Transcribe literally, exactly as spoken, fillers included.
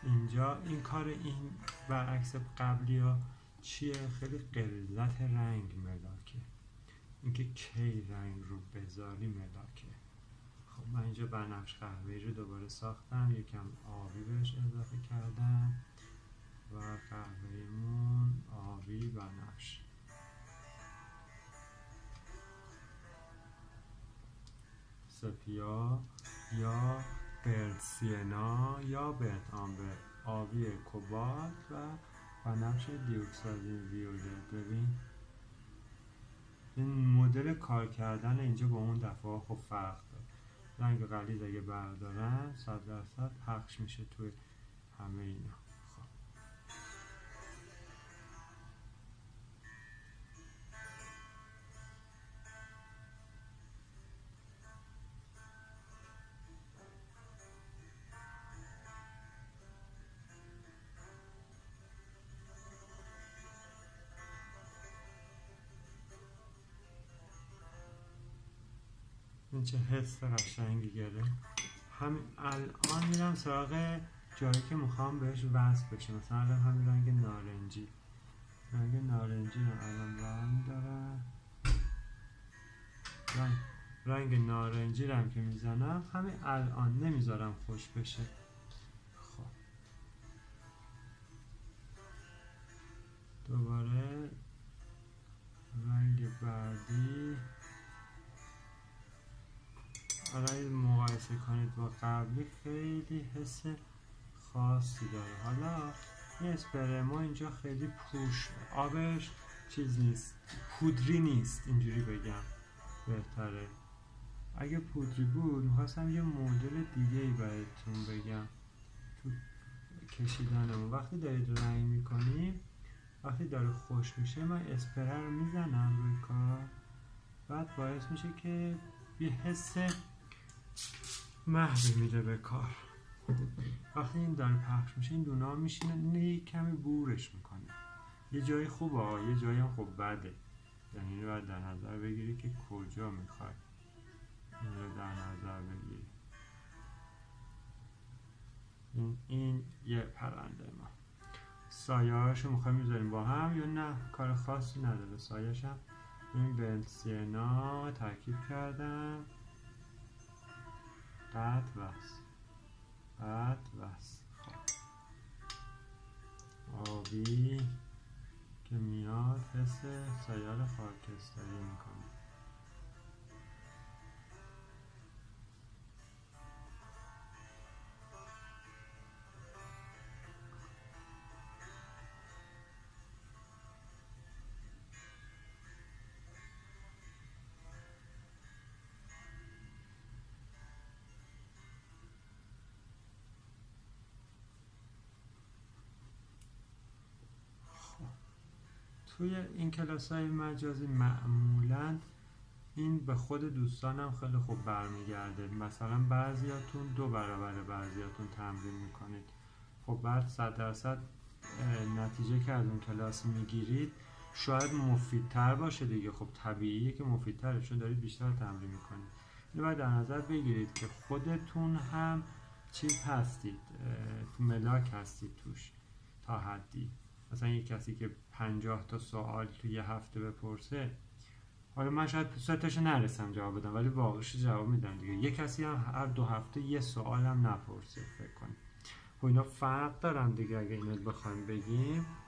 اینجا این کار این برعکس قبلی ها چیه؟ خیلی قلت رنگ ملاکه، اینکه کی رنگ رو بذاری ملاکه. خب من اینجا بنفش قهوه‌ای رو دوباره ساختم، یکم آبی بهش اضافه کردم و قهوه‌ایمون آبی بنفش. سپیا یا برد سینا یا برد آمبر، آبی کوبالت و بنفش دیوکسازین ویولت. ببین این مدل کار کردن اینجا با اون دفعه خب فرق داره. رنگ غلیظ اگه بردارن صد درصد پخش میشه توی همه اینا. این چه حس قشنگی گرفت. همین الان میرم سراغ جایی که میخوام بهش وصل بشه. مثلا الان همین رنگ نارنجی، رنگ نارنجی رو الان رنگ داره، رنگ, رنگ نارنجی رو هم که میزنم همین الان نمیذارم خوش بشه. خب دوباره رنگ بعدی. حالا مقایسه کنید با قبلی خیلی حس خاصی داره. حالا این اسپری ما اینجا خیلی پوش، آبش چیز نیست، پودری نیست، اینجوری بگم بهتره. اگه پودری بود میخواستم یه مدل دیگه ای براتون بگم تو کشیدنمون. وقتی دارید رنگ میکنیم، وقتی داره خوش میشه من اسپری رو میزنم روی کار، بعد باعث میشه که یه حس محوی میده به کار. وقتی این داره پخش میشه این دونا میشینه، این یه کمی بورش میکنه. یه جایی خوبه، یه جایی هم خب بده، یعنی این رو باید در نظر بگیری که کجا میخوای این رو در نظر بگیری. این, این یه پرنده ما. سایه هاشو میخوای میذاریم با هم یا نه؟ کار خاصی نداره. سایه‌ش هم این برد سینا ترکیب کردم، قد وصل قد وصل. خب آبی که میاد حس سیال خاکستری میکنه. توی این کلاس‌های مجازی معمولاً این به خود دوستانم خیلی خوب برمیگرده. مثلا بعضیاتون دو برابر بعضیاتون تمرین میکنید، خب بعد صد درصد نتیجه که از اون کلاس میگیرید شاید مفیدتر باشه دیگه. خب طبیعیه که مفیدتره چون دارید بیشتر تمرین میکنید. اینو باید در نظر بگیرید که خودتون هم چیز هستید، تو ملاک هستید توش تا حدی. مثلا یک کسی که پنجاه تا سوال تو یه هفته بپرسه، حالا من شاید سه تاشو نرسم جواب بدم ولی واقعش جواب میدم دیگه. یک کسی هم هر دو هفته یه سوال هم نپرسه. فکر کنید خب اینا فرق دارن دیگه. اگه اینو بخوایم بگیم